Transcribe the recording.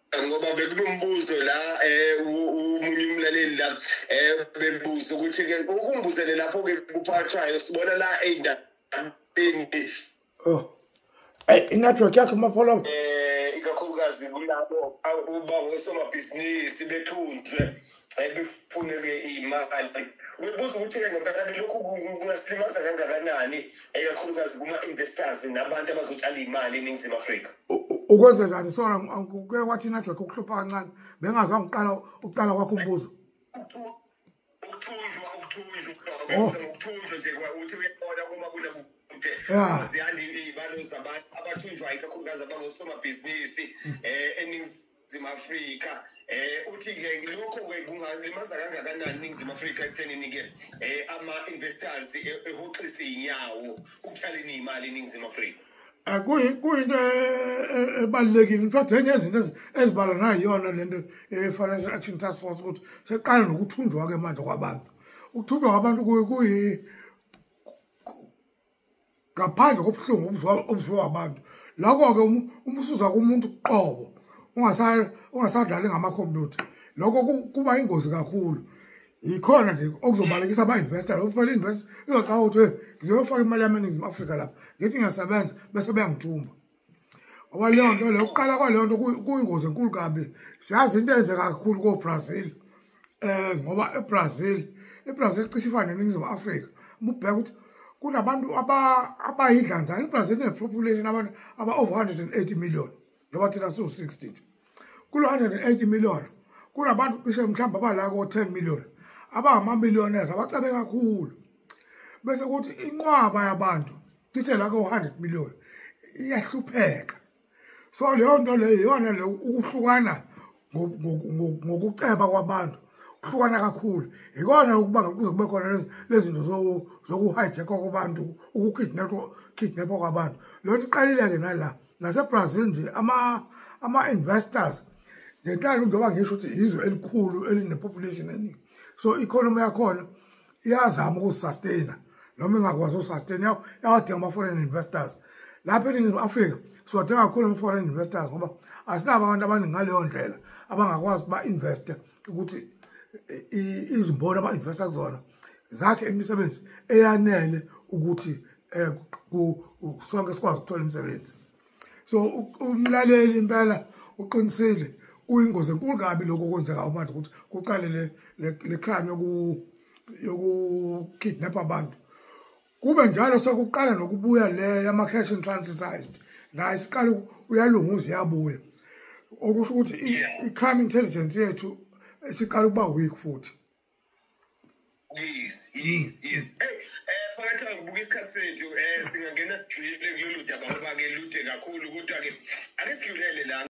ngoba bekunombuzo la umunye umlaleli la bebuza ukuthi ke ukumbuzele lapho ke kuphathwayo sibona la ey'ndabeni inetwork yakho maphola ikakhulukazi kulabo bangosomabhizinisi bethunjwe befuneke imali. Ubuza ukuthi ke ngempela lokhu kungasilimaza kangakanani ikakhulukazi kuma-investors nabantu abazotshala imali eNingizimu Afrika. Ukwenza njani sona kuke wathi inetwork ukuhlupha kancane bengazwa uqala kwakho umbuzo ukuthunjwa ukuthunjwa nje uthi uyabona kumabona kude ziyanda iy'balo zabantu abathunjwayo ikakhulukazi abangosomabhizinisi eNingizimu Afrika. Uthi-ke lokho-ke kungalimaza kangakanani eNingizimu Afrika ekuthenini-ke ama-investors ehoxise iy'nyawo ukutshaleni iy'mali eNingizimu Afrika. Kuyinto ebalulekile mfowethu enye yezinto ezibalwa nayiyona lento ye-Financial Action Task Force ukuthi seqala nokuthunjwa-ke manje kwabantu. Ukuthunjwa kwabantu ngaphandle kobuhlungu obuzwa abantu. Lokho-ke uma usuza kumuntu qobo ungasadlali ngamakhompyutha, lokho kuba ingozi kakhulu. Yikhona nje okuzobalekisa ama-investor kuphela i-investor izocaba ukuthi ngizofaka imali yami eNingizimu Afrika lapha ngithi ngiyasebenza bese beyangithumba. Ngoba leyo nto leyo ukuqala kwaleyo nto kuyingozi enkulu kabi. Siyazi into eyenzeka kakhulu ko-Brazil ngoba i-Brazil cishe ifana neNingizimu Afrika. Uma ubheka ukuthi kunabantu abayidlanzana. I-Brazil ine-population abantu aba-over 180 million njengoba thina siwu-60. Kulo 180 million kunabantu cishe mhlawumbe abala ko-10 million abangama-millionaires abacabe kakhulu. Bese kuthi inqwaba yabantu cishe la ko-100 million iyahlupheka. So leyo nto leyo iyona leyo ukuhlukana ngokuceba kwabantu kuhlukana kakhulu. Ikona ukubanga kuze kube khona lezi zinto zoku-hijack kwabantu, ukukidnapha kwabantu. Leyo nto iqalile-ke nala naseBrazil nje ama-investors ngenhlalo njengoba ngisho ukuthi izwe elikhulu eline-population eningi. So i-economy yakhona iyazama ukusustain noma ingakwazi ukusustain yawadinga ama-foreign investors. Lapha eNingizimu Afrika siwadinga kakhulu ama-foreign investors ngoba asinabo abantu abaningi ngaleyo ndlela abangakwazi ba-investe ukuthi izimboni aba-investa kuzona zakhe imisebenzi eyanele ukuthi sonke sikwazi ukuthola imisebenzi. So umlaleli impela uqinisile uyingozi enkulu kabi lokho kwenzeka manje ukuthi kuqale le crime yoku-kidnap abantu. Kube njalo sekuqala nokubuya le yama-cash in transitized nayo isiqala uyalunguza iyabuya. Okusho ukuthi i-crime intelligence yethu isiqala ukuba weak futhi. Yes. Phakathi ngibuka isikhathi sethu singangena sigxile kulolu daba ngoba-ke lude kakhulu kodwa-ke ake sidlulele la.